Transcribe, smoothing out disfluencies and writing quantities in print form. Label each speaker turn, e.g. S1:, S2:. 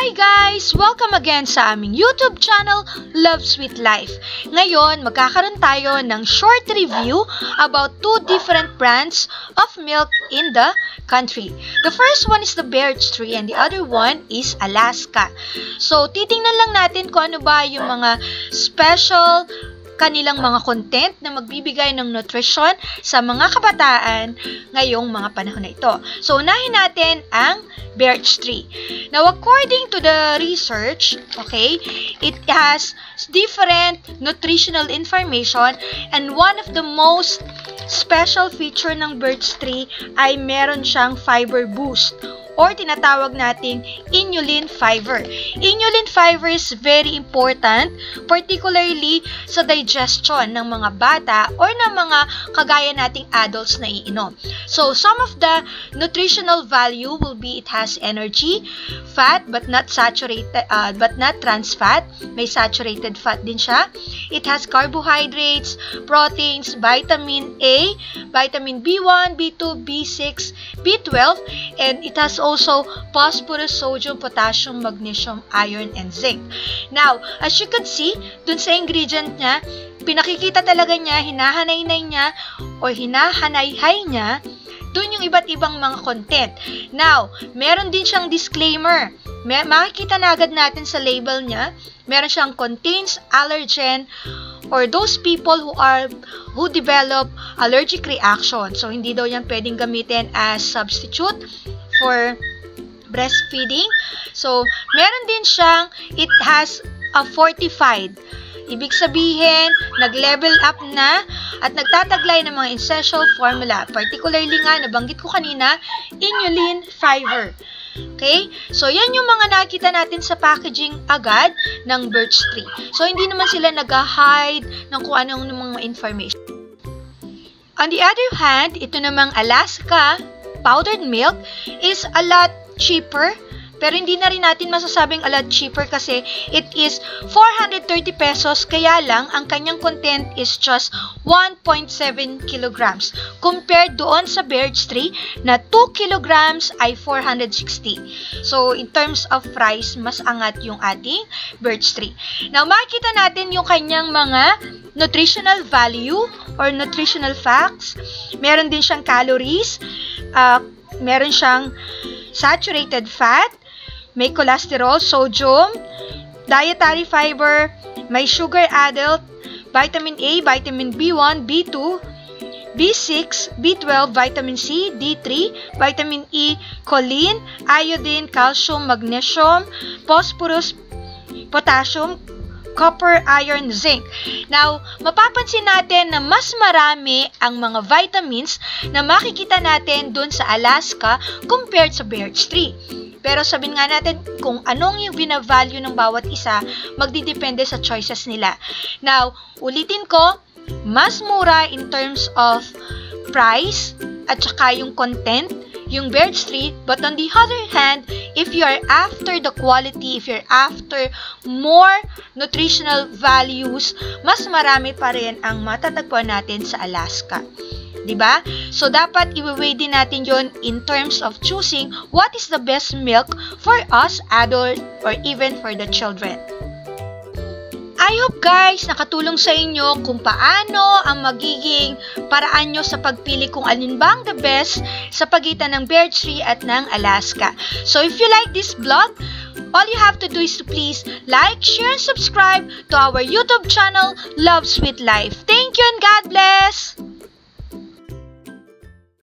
S1: Hi guys! Welcome again sa aming YouTube channel, Love Sweet Life. Ngayon, magkakaroon tayo ng short review about two different brands of milk in the country. The first one is the BIRCH tree and the other one is Alaska. So, titingnan lang natin kung ano ba yung mga special kanilang mga content na magbibigay ng nutrition sa mga kabataan ngayong mga panahon na ito. So, unahin natin ang BIRCH tree. Now, according to the research, okay, it has different nutritional information and one of the most special feature ng BIRCH tree ay meron siyang fiber boost or tinatawag nating inulin fiber. Inulin fiber is very important, particularly sa digestion ng mga bata or ng mga kagaya nating adults na iinom. So, some of the nutritional value will be it has energy, fat but not saturated, but not trans fat. May saturated fat din siya. It has carbohydrates, proteins, vitamin A, vitamin B1, B2, B6, B12, and it has also phosphorus, sodium, potassium, magnesium, iron, and zinc. Now, as you can see, dun sa ingredient niya, pinakikita talaga niya, hinahanay-nay niya, o hinahanay-hay niya, dun yung iba't ibang mga content. Now, meron din siyang disclaimer. Makikita na agad natin sa label niya, meron siyang contains allergen or those people who develop allergic reaction. So, hindi daw yan pwedeng gamitin as substitute for breastfeeding. So, meron din siyang, it has a fortified. Ibig sabihin, nag-level up na at nagtataglay ng mga essential formula. Particularly nga, nabanggit ko kanina, inulin fiber. Okay? So, yan yung mga nakita natin sa packaging agad ng BIRCH tree. So, hindi naman sila nag-hide ng kung anong mga information. On the other hand, ito namang Alaska powdered milk is a lot cheaper. Pero hindi na rin natin masasabing a lot cheaper kasi it is 430 pesos. Kaya lang, ang kanyang content is just 1.7 kilograms. Compared doon sa BIRCH tree na 2 kilograms ay 460. So, in terms of price, mas angat yung ating BIRCH tree. Now, makikita natin yung kanyang mga nutritional value or nutritional facts. Meron din siyang calories. Meron siyang saturated fat, may cholesterol, sodium, dietary fiber, may sugar added, vitamin A, vitamin B1, B2, B6, B12, vitamin C, D3, vitamin E, choline, iodine, calcium, magnesium, phosphorus, potassium, copper, iron, zinc. Now, mapapansin natin na mas marami ang mga vitamins na makikita natin dun sa Alaska compared sa BIRCH tree. Pero sabihin nga natin kung anong yung binavalue ng bawat isa, magdidepende sa choices nila. Now, ulitin ko, mas mura in terms of price at saka yung content, yung BIRCH tree, but on the other hand, if you are after the quality, if you're after more nutritional values, mas marami pa rin ang matatagpuan natin sa Alaska. Diba? So, dapat i-weigh din natin yon in terms of choosing what is the best milk for us, adult, or even for the children. I hope guys, nakatulong sa inyo kung paano ang magiging paraan nyo sa pagpili kung alin bang the best sa pagitan ng BIRCH tree at ng Alaska. So if you like this vlog, all you have to do is to please like, share, and subscribe to our YouTube channel, Love Sweet Life. Thank you and God bless!